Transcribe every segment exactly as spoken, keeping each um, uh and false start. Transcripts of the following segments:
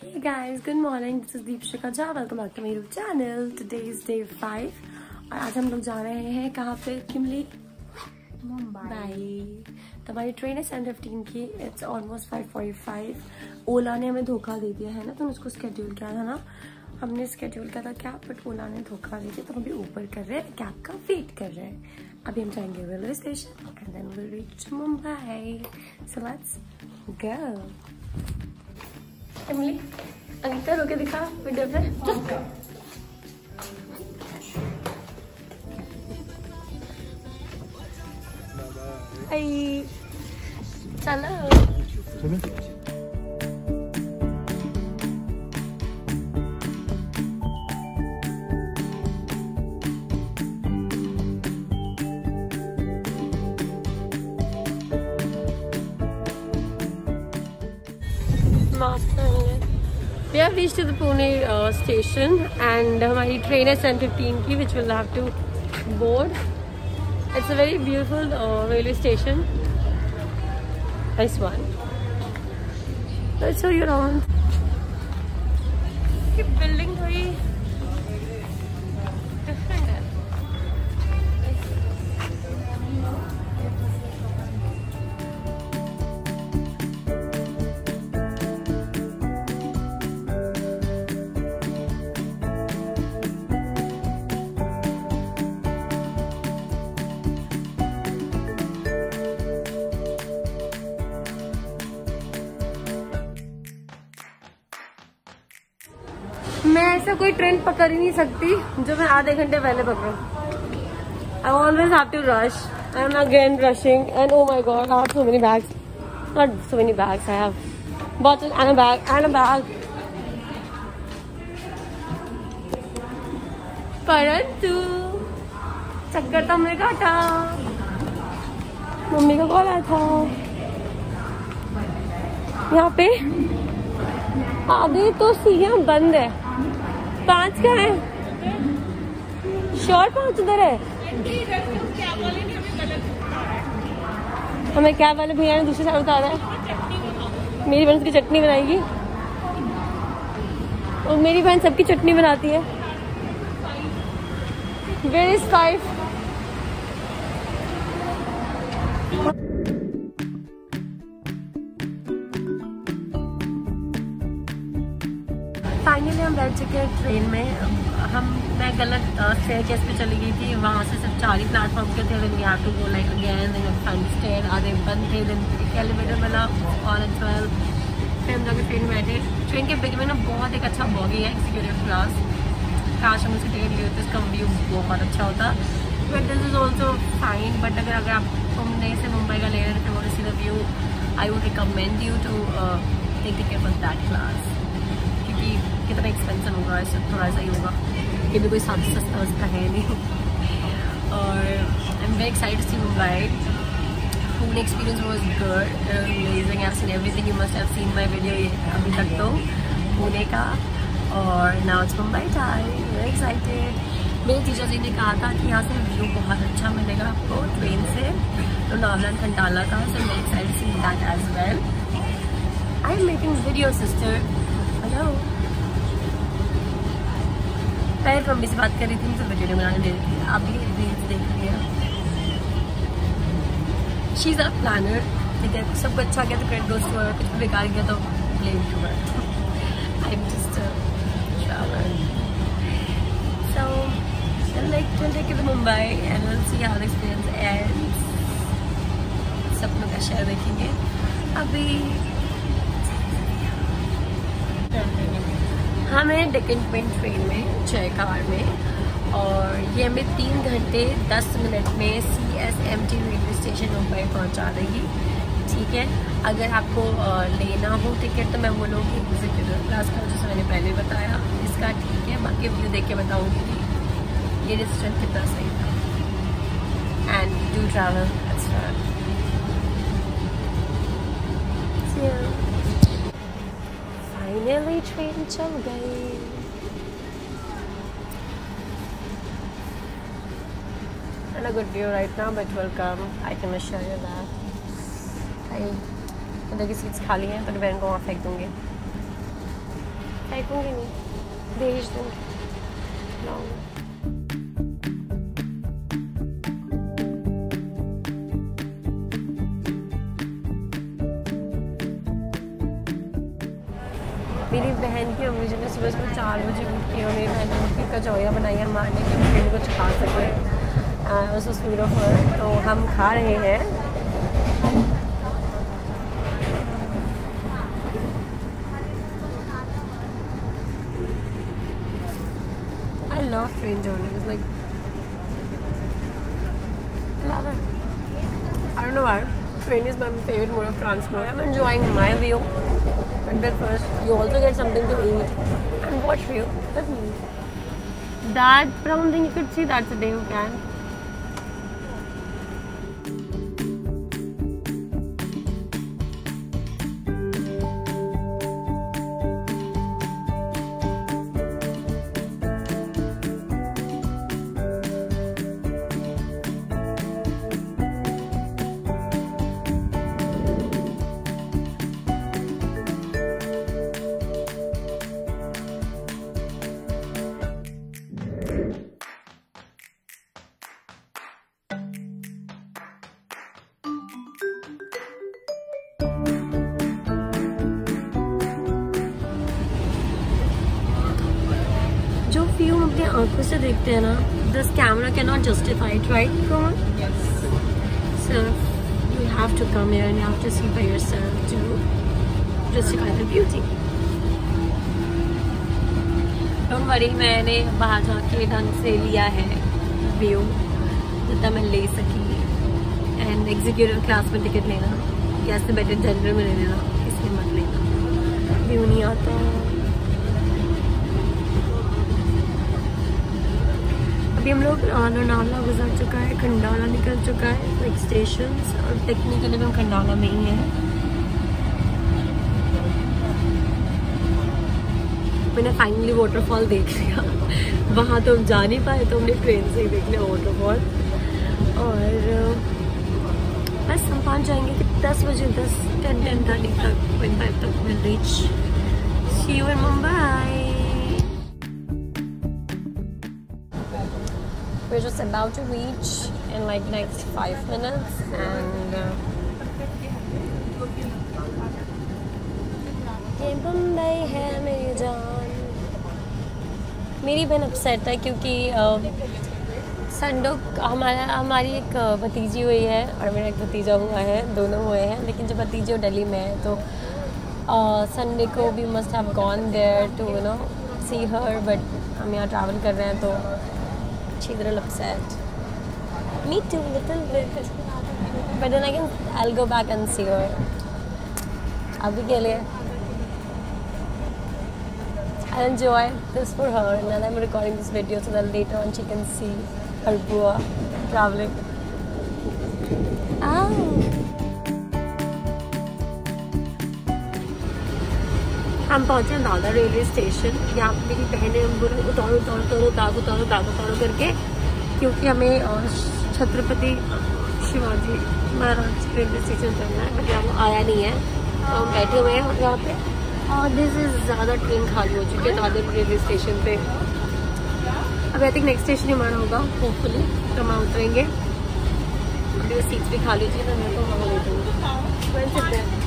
Hey guys, good morning. This is Deepshika Jha. Welcome back to my YouTube channel. Today is day five और आज हम लोग जा रहे हैं कहाँ पे किमली? मुंबई। तो हमारी ट्रेन है सेवन फिफ्टीन की। It's almost five forty five. Ola ने हमें धोखा दे दिया है ना, तो उसको स्केड्यूल किया था ना, हमने स्केड्यूल किया था कैब, बट ओला ने धोखा दे दिया, तो हम भी ऊपर कर रहे हैं, कैब का वेट कर रहे हैं। अभी हम जाएंगे railway station and then will reach Mumbai. So let's go. Emily, Ankita रोके दिखा वीडियो पे। हाय, चलो We have reached to the Pune uh, station and हमारी ट्रेन है सेवन फिफ्टीन की, which we'll have to board. It's a very beautiful uh, railway station. Nice one. Let's show you around. ये building थोड़ी different है. मैं ऐसा कोई train पकड़ ही नहीं सकती जो मैं आधे घंटे पहले पकड़ूं। I always have to rush. I'm again rushing and oh my god, I have so many bags. Not so many bags. I have bottle and a bag and a bag. परंतु चक्कर तो हमने काटा। मम्मी का call आया था। यहाँ पे आधे तो सीढ़ियाँ बंद है। पांच का है श्योर, पांच उधर है। हमें कैब वाले भैया ने दूसरी साइड उतारा है। मेरी बहन उसकी चटनी बनाएगी और मेरी बहन सबकी चटनी बनाती है। Where is five? फाइनली हम बैठ चुके हैं ट्रेन में। हम मैं गलत स्टेयरकेस पे चली गई थी, वहाँ से सिर्फ चार ही प्लेटफॉर्म के थे। Then we have to go like again, then we find stair, आधे बंद थे। देन एक एलिवेटर मिला ऑल एंड ट्वेल्व। फिर हम जाके ट्रेन में बैठे। ट्रेन के बिग में ना बहुत एक अच्छा बॉगी है, एक्सिक्यूटिव क्लास। काश हम उसकी टिकट लिए होते, इसका व्यू बहुत अच्छा होता। But this is also fine. But अगर अगर आप पुणे से मुंबई का ले रहे थे और see the view, I would recommend you to take ticket for that class, क्योंकि कितना एक्सपेंसिव होगा, इससे थोड़ा सा ही होगा, ये भी कोई सबसे सस्ता उसका है नहीं। और I am very excited to see Mumbai. Pune experience was good, amazing. I have seen everything, you must have seen my video ये अभी तक तो पुणे का। और now it's Mumbai time, very excited. मेरे टीचर जी ने कहा था कि यहाँ से व्यू बहुत अच्छा मिलेगा आपको ट्रेन से, तो नावला खंडाला का। So very excited to see that as well. I am making video sister. Hello, पहले तो मम्मी से बात कर रही थी, मुझे वीडियो बनाने दे रही थी। आप भी रील्स देख रही हैं। शी इज अ प्लानर, ठीक है। सबको अच्छा गया तो क्रेडिट गोज़ टू हर, कुछ बेकार गया तो blame to her. I am just traveller. So like will take you to Mumbai and will see how the experience ends. सपनों का शहर देखेंगे। अभी हम हैं डेक्कन ट्विन ट्रेन में, जय कार में, और ये हमें तीन घंटे दस मिनट में C S M T railway station Mumbai पहुंचा देगी, ठीक है। अगर आपको लेना हो टिकट तो मैं बोलूँगी एग्जीक्यूटिव क्लास का, जैसे मैंने पहले बताया इसका, ठीक है। बाकी व्यू देख के बताऊँगी कि ये डिस्टेंस कितना सही था। And do travel, finally train चल गई। And a good view right now, but will come. I can assure you that. I उधर की सीट्स खाली हैं तो बहन को वहाँ फेंक दूँगी। फेंकूंगी नहीं, भेज दूँगी। मेरी बहन की अम्मी जी ने सुबह सुबह चार बजे उठ के मेरी बहन ने उठ के कचौरियाँ बनाई है मारने के लिए कुछ खा सके। So sweet of her. तो हम खा रहे हैं। I love train journeys. Like, I love it. I don't know why. Train is my favorite mode of transport. I'm enjoying my view. But then first, you also get something to eat and watch view with me. That brown thing you could see, that's a Daewoo can. जो व्यू हम अपनी आंखों से देखते हैं ना, this camera can not justify it, right? So you have to come here and you have to see by yourself to justify the beauty. Don't worry, मैंने बाहर जाके ढंग से लिया है व्यू जितना मैं ले सकी। एंड एग्जीक्यूटिव क्लास में टिकट लेना या इससे बेटर जनरल में ले लेना, इसलिए मत लेना, व्यू नहीं आता। अभी हम लोग लोनावला गुजर चुका है, खंडाला निकल चुका है लाइक स्टेशन, और टेक्निकली हम खंडाला में ही हैं। मैंने फाइनली वाटरफॉल देख लिया। वहाँ तो हम जा नहीं पाए, तो हमने ट्रेन से ही देख लिया वाटरफॉल। और बस हम पहुँच जाएंगे कि दस बजे, दस टेन टेन थर्टी तक, ट्वेंटी फाइव तक will reach. See you in Mumbai. We're just about to reach in like next five minutes and uh, ये मुंबई है मेरी जान। मेरी बहन अपसेट है क्योंकि संडो हमारा हमारी एक भतीजी हुई है और मेरा एक भतीजा हुआ है, दोनों हुए हैं। लेकिन जब भतीजी वो दिल्ली में है तो संडे को भी must have gone there to you know see her, but हम यहाँ ट्रैवल कर रहे हैं तो she's a little upset. Me too, little bit. But then again, I'll go back and see her. Abhi ke liye, I'll enjoy this for her, and then I'm recording this video so that later on she can see her bua traveling. Ah. हम पहुँचे Dadar railway station. यहाँ पे मेरी बहनें उतारो उतारो उतारो दाग उतारो दाग उतारो करके, क्योंकि हमें छत्रपति शिवाजी महाराज रेलवे स्टेशन चलना है, बट यहाँ आया नहीं है तो हम बैठे हुए हैं यहाँ पे। और दिस इज ज़्यादा ट्रेन खाली हो चुकी है दादर रेलवे स्टेशन पे। अब आई थिंक नेक्स्ट स्टेशन हमारा होगा होपफुली, तो हम उतरेंगे। अभी सीट्स भी खाली थी तो मैं तो वहाँ बैठूँगी।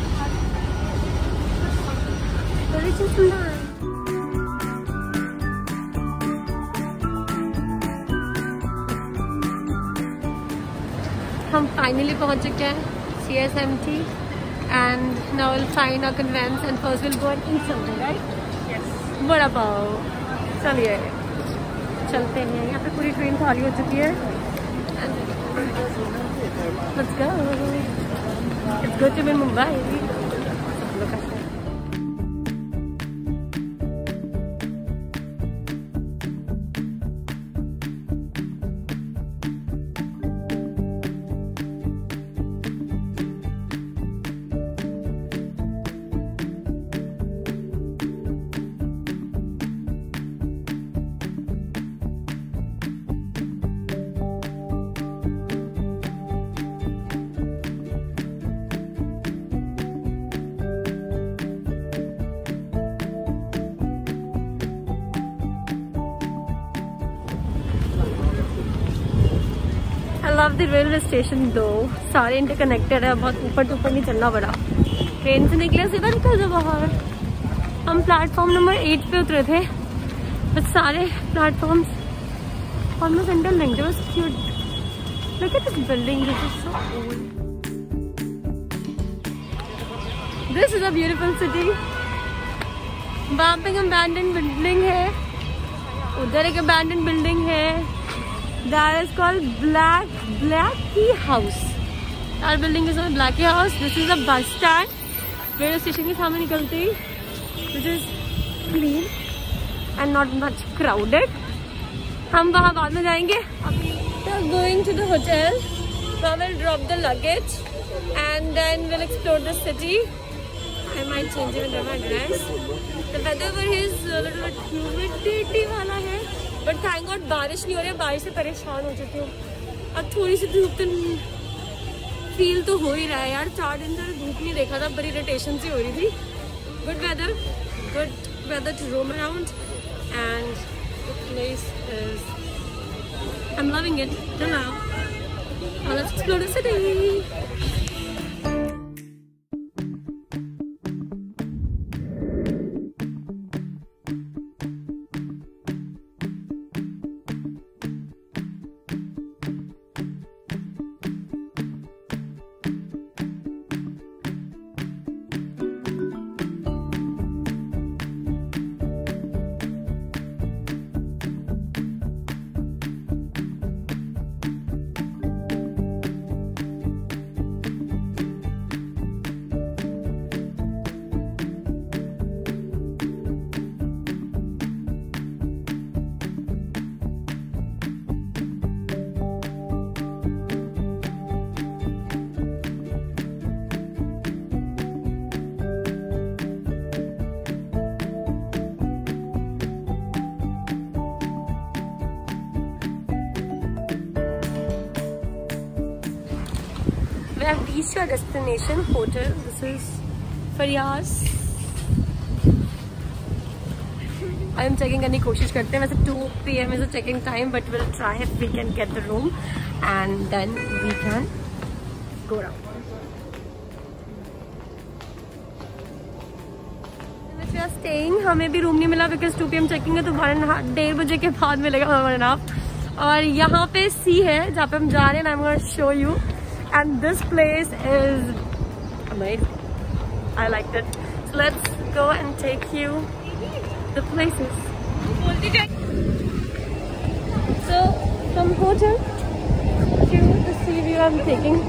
हम फाइनली पहुंच चुके हैं C S M T and now will find our conveyance and first will go and eat something, right? Yes, vada pav. चलिए चलते हैं। यहाँ पे पूरी ट्रेन खाली हो चुकी है। Let's go, it's good to be in Mumbai. Love the railway station though, सारे इंटरकनेक्टेड है, बहुत ऊपर तो ऊपर नहीं चलना पड़ा। ट्रेन से निकले सीधा निकल जाओ बाहर। हम प्लेटफॉर्म नंबर एट पे उतरे थे, बस सारे platforms almost interlinked. Was cute. Look at this building, this is so old. This is a beautiful city. वहाँ पे एक abandoned building है, उधर एक abandoned building है. That is called Black Blackie House. That building is called Blackie House. This is a bus stand. Railway station के सामने निकलते ही, which is clean and not much crowded. हम वहाँ बाद में जाएंगे. अभी we're going to the hotel. So we'll drop the luggage and then we'll explore the city. I might change even my dress. The weather over here is a little bit humidity वाला है, but thank God बारिश नहीं हो रही है. बारिश से परेशान हो चुकी हूँ. अब थोड़ी सी धूप तो फील तो हो ही रहा है यार. चार दिन से धूप नहीं देखा था, बड़ी इरिटेशन सी हो रही थी. Good weather, good weather to roam around, and the place is. I'm loving it till now. Now let's explore the city. We have reached our destination hotel. This is Faryaz. I am checking करने की कोशिश करते हैं. वैसे two P M is the checking time, but we'll try if we can get the room and then we can go around. We are staying. हमें भी room नहीं मिला because two P M checking है, तो हमारे डेढ़ बजे के बाद मिलेगा हमारे नाम. और यहाँ पे सी है जहाँ पे हम जा रहे हैं. I'm going to show you. And this place is amazing. I liked it. So let's go and take you the places. So from hotel to the sea view I'm taking.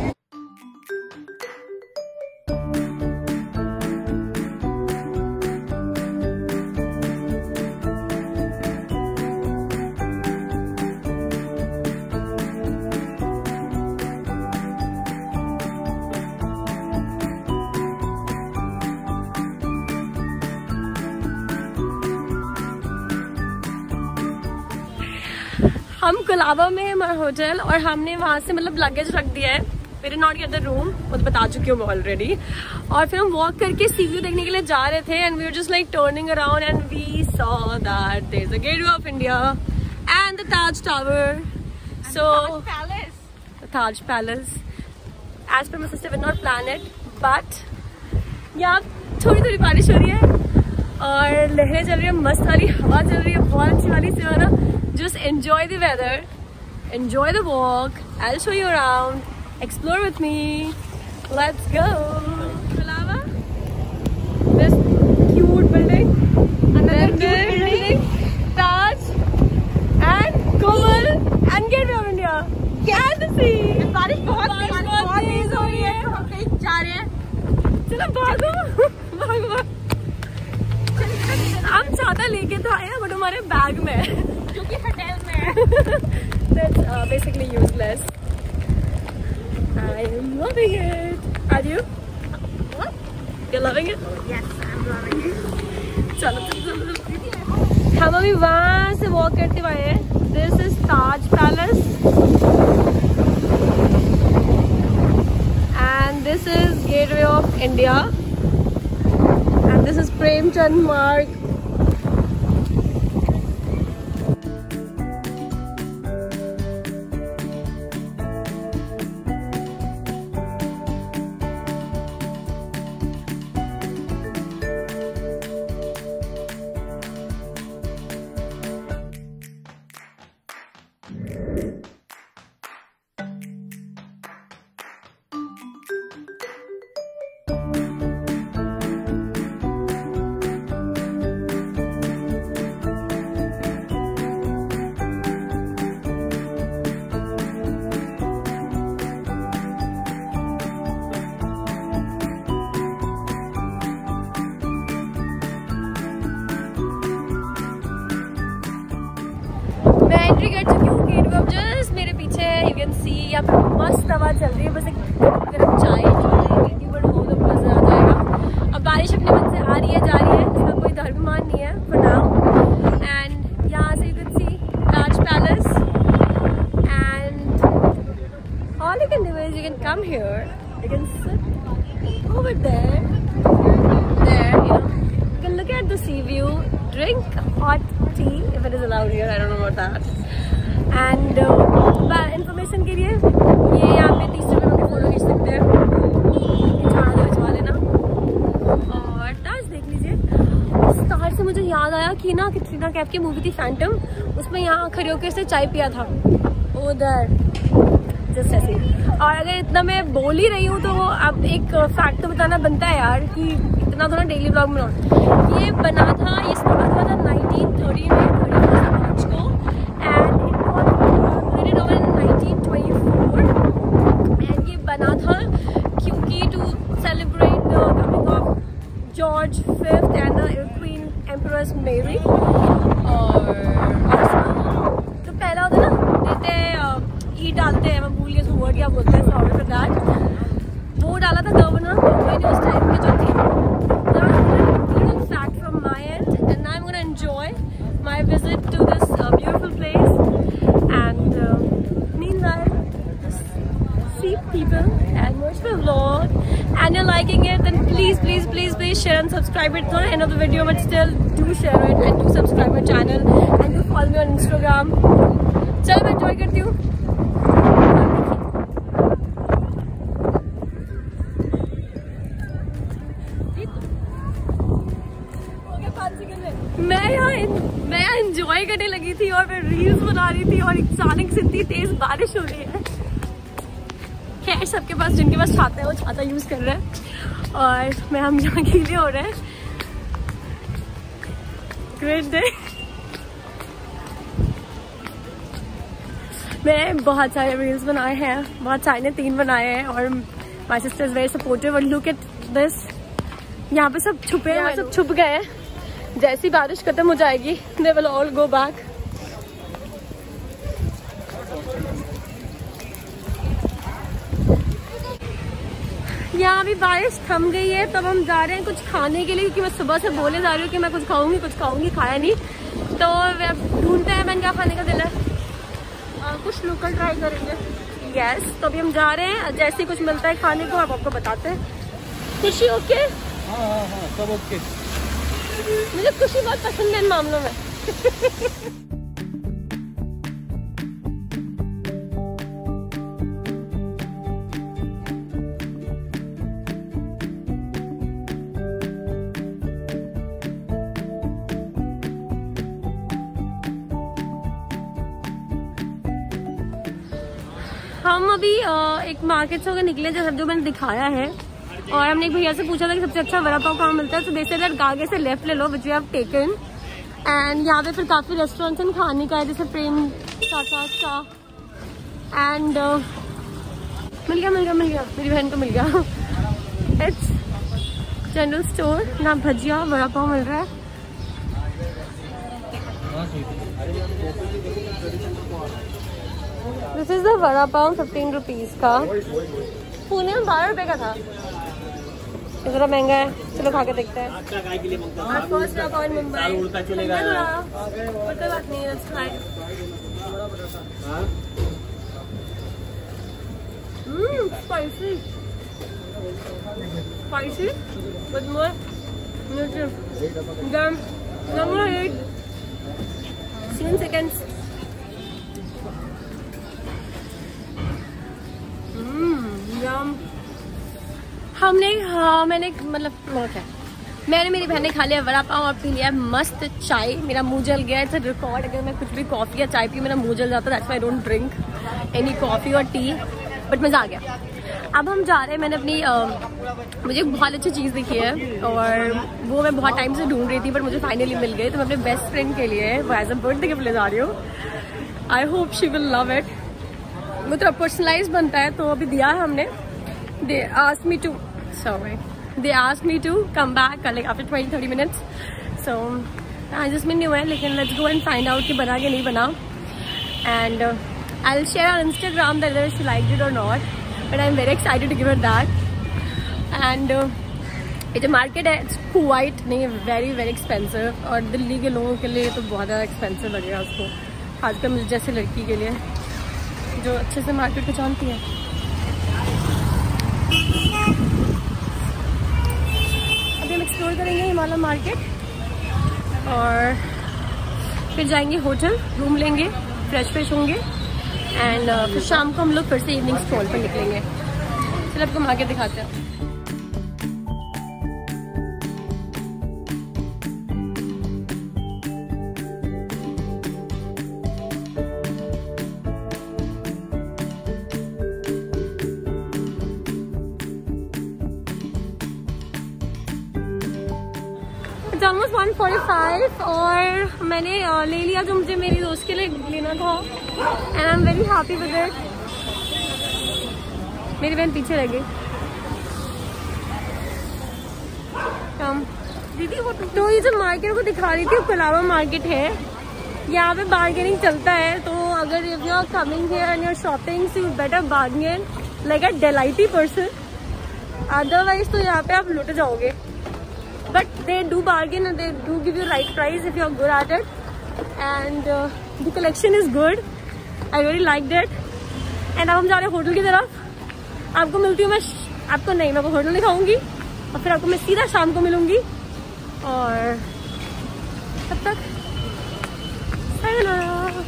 हम कोलाबा में है हमारा होटल और हमने वहाँ से मतलब luggage रख दिया है. We did not get the room, वो तो बता चुकी हूँ मैं ऑलरेडी. और फिर हम वॉक करके सी व्यू देखने के लिए जा रहे थे and we were just like turning around and we saw that there is a gateway of India and the Taj tower. So Taj palace as per my sister did not plan it, but यहाँ थोड़ी थोड़ी बारिश हो रही है और लहरें चल रही है, मस्त वाली हवा चल रही है, बहुत अच्छी वाली सी ना. Just enjoy the weather, enjoy the walk. I'll show you around. Explore with me. Let's go. Koalawa. This cute building. Another cute building. Taj and Komal and Gateway of India. And the sea. बारिश बहुत बहुत तेज हो रही है. हम कहीं जा रहे हैं. चलो भागो भागो. हम छाता लेके तो आए हैं बट हमारे बैग में है जो कि होटल में है. That's uh, basically useless. I am loving it. Are you? What? You're loving it? Yes, I'm loving it. चलो चलो चलो. हम अभी वहाँ से वॉक करते हुए आए हैं. This is Taj Palace. And this is Gateway of India. And this is Premchand Marg. Entry कर चुकी हूँ गेट पे। अब जस्ट मेरे पीछे यू कैन सी यहाँ पे मस्त हवा चल रही है, बस एक गर्म चाय पीती हूँ, बट वो तो मजा आ जाएगा। अब बारिश अपने मन से आ रही है जा रही है, इसका कोई धर्ममान नहीं है फॉर नाउ। एंड यहाँ से you can see Taj palace and all you can do is you can come here, you can sit over there there you know, you can look at the sea view, drink hot tea if it is allowed here, I don't know about that. And uh, information के लिए ये यहाँ पे तीस रुपये में photo खींच सकते हैं, भिजवा लेना और ताज देख लीजिए। इस ताज से मुझे याद आया कि ना कैटरीना कैफ की मूवी थी फैंटम, उसमें यहाँ खड़े होकर से चाय पिया था उधर जस्ट ऐसे। और अगर इतना मैं बोल ही रही हूँ तो अब एक फैक्ट तो बताना बनता है यार कि इतना तो ना डेली ब्लॉग बनाओ। ये बना था, ये स्टार्ट हुआ था नाइनटीन थर्टी में थर्टी मार्च को and it was completed in nineteen twenty four. And ये बना था क्योंकि to celebrate the coming of George Fifth and the Queen Empress Mary. और तो पहला होता है ना देते ई डालते हैं, मैं भूल गई उसको वर्ड क्या बोलते हैं, सॉरी फॉर दैट। वो डाला था गवर्नर मैंने उस टाइम पे जो थी। Fact from my end, and now I'm going to enjoy my visit to this uh, beautiful place. And uh, meanwhile, just see people and watch my vlog. And you're liking it, then please, please, please, please share and subscribe it. It's not the end of the video, but still do share it and do subscribe my channel and do follow me on Instagram. चलो मैं enjoy करती हूँ। मैं यहाँ मैं यहाँ enjoy करने लगी थी और मैं रील्स बना रही थी और अचानक से इतनी तेज बारिश हो रही है। खैर सबके पास जिनके पास छाता है वो छाता यूज कर रहे हैं और मैं हम यहाँ गीले हो रहे हैं। Great day. मैं बहुत सारे रील्स बनाए हैं, बहुत सारे ने तीन बनाए हैं और my sister is very supportive. और लुक एट दिस, यहाँ पे सब छुपे हैं, सब छुप गए हैं। जैसी बारिश खत्म हो जाएगी they will all go back। यहाँ अभी बारिश थम गई है, तब हम जा रहे हैं कुछ खाने के लिए क्योंकि मैं सुबह से बोले जा रही हूँ कि मैं कुछ खाऊंगी कुछ खाऊंगी, खाया नहीं तो ढूंढते हैं मैंने क्या खाने का दिल है। आ, कुछ लोकल ट्राई करेंगे। यस तो अभी हम जा रहे हैं, जैसे ही कुछ मिलता है खाने को आप आपको बताते हैं। खुशी ओके? हाँ हाँ हाँ सब ओके। मुझे खुशी बहुत पसंद है इन मामलों में। हम अभी एक मार्केट से होकर निकले जैसा जो मैंने दिखाया है और हमने एक भैया से पूछा था कि सबसे अच्छा वड़ा पाव कहाँ मिलता है। तो दे सेड दैट आगे से लेफ्ट ले लो which we have taken. And यहाँ पे फिर काफ़ी रेस्टोरेंट्स हैं खाने का है जैसे प्रेम चाचा का एंड uh, मिल गया मिल गया मिल गया मेरी बहन को मिल गया। इट्स जनरल स्टोर, ना भजिया वड़ा पाव मिल रहा है। This is the vada pav fifteen rupees का। पुणे में बारह रुपए का था, थोड़ा महंगा है। चलो खा के देखते हैं। Spicy spicy with more nutrition than number eight. Seven seconds. Yum. हमने हाँ मैंने मतलब क्या मैंने मेरी बहन ने खा लिया वड़ा पाव और पी लिया मस्त चाय। मेरा मुंह जल गया। इट्स अ रिकॉर्ड, अगर मैं कुछ भी कॉफ़ी या चाय पी मेरा मुंह जल जाता है। That's why I don't drink any coffee और टी, बट मज़ा आ गया। अब हम जा रहे हैं। मैंने अपनी आ, मुझे बहुत अच्छी चीज़ दिखी है और वो मैं बहुत टाइम से ढूंढ रही थी बट मुझे फाइनली मिल गई। तो मैं अपने बेस्ट फ्रेंड के लिए वो एज अ बर्थडे गिफ्ट ले जा रही हूँ। I hope she will love it. वो थोड़ा पर्सनलाइज बनता है तो अभी दिया है हमने। They asked me to sorry they asked me to come back like after twenty thirty minutes, so I just new है लेकिन let's go and find out कि बना के नहीं बना। and uh, I'll share on Instagram that whether she liked it or not, but I'm very excited to give her that. And uh, ये जो market है इट्स क्वाइट नहीं, very very expensive, और दिल्ली के लोगों के लिए तो बहुत ज़्यादा एक्सपेंसिव लगेगा उसको, खासकर मुझे जैसे लड़की के लिए जो अच्छे से मार्केट को जानती है। अभी हम एक्सप्लोर करेंगे हिमालय मार्केट और फिर जाएंगे होटल, रूम लेंगे, फ्रेश फ्रेश होंगे एंड uh, फिर शाम को हम लोग फिर से इवनिंग स्ट्रोल पर निकलेंगे। चलो आपको मार्केट दिखाते हैं। ऑलमोस्ट वन फोर्टी फाइव और मैंने ले लिया जो मुझे मेरी दोस्त के लिए लेना था and I am very happy with it. मेरी बहन पीछे रह गई। दीदी वो तो ये जो मार्केट को दिखा रही थी कोलाबा मार्केट है, यहाँ पे बार्गेनिंग चलता है, तो अगर if you are coming here and you are shopping so you better bargain like a Delhiite person, otherwise तो यहाँ पे आप लुट जाओगे। But they do bargain and they do give you right price if you are good at it, and uh, the collection is good. I really liked it. And अब हम जा रहे हैं होटल की तरफ। आपको मिलती हूँ मैं, आपको नहीं, मैं आपको होटल दिखाऊंगी और फिर आपको मैं सीधा शाम को मिलूंगी और तब तक sayonara।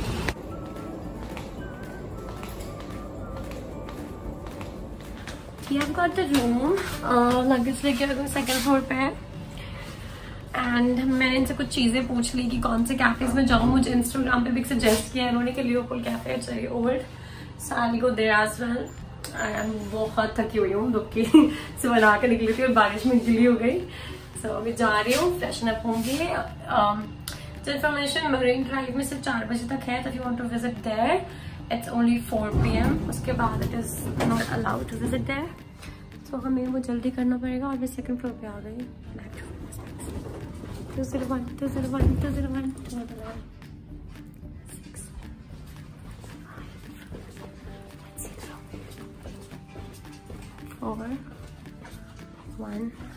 I've got the room, luggage लेके सेकेंड फ्लोर पे है एंड मैंने इनसे कुछ चीज़ें पूछ ली कि कौन से कैफेज में जाऊँ। मुझे इंस्टाग्राम पे भी सजेस्ट किया इन्होंने कि लियोपोल कैफे चाहिए old, so I will go there as well. I am बहुत थकी हुई हूँ, दुख की से बना के निकली थी और बारिश में गिली हो गई। सो so, अभी जा रही हूँ, फ्रेशन अप होंगी। जो इन्फॉर्मेशन मरीन ड्राइव में सिर्फ चार बजे तक है, तो if you want to visit there it's only four P M, उसके बाद it is not allowed to visit there. So हमें वो जल्दी करना पड़ेगा और मैं सेकंड फ्लोर पे आ गई। two zero one, two zero one, two zero one, six, five, four, one.